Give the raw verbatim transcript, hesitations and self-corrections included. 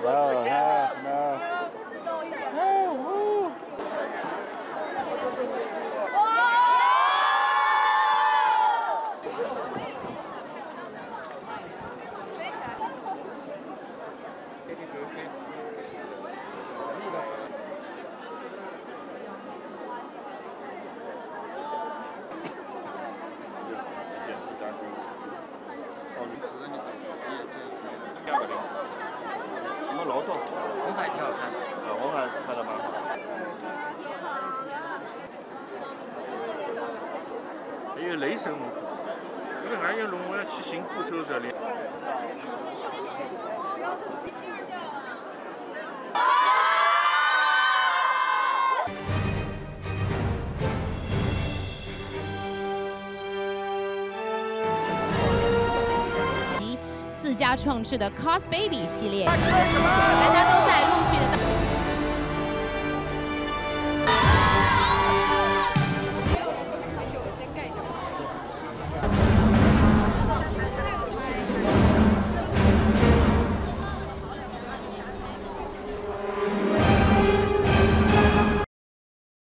No, no, no. Oh, 我们老早红海挺好看的， 啊，红海拍的蛮好。还有雷神我看，那个俺也弄我要去新浦走这里。 自家创制的 Cos Baby 系列，大家都在陆续的。